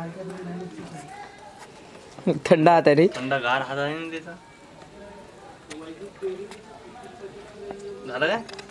थंड हात आहे रे. थंडगार हात आहे ना त्याचा. झालं काय?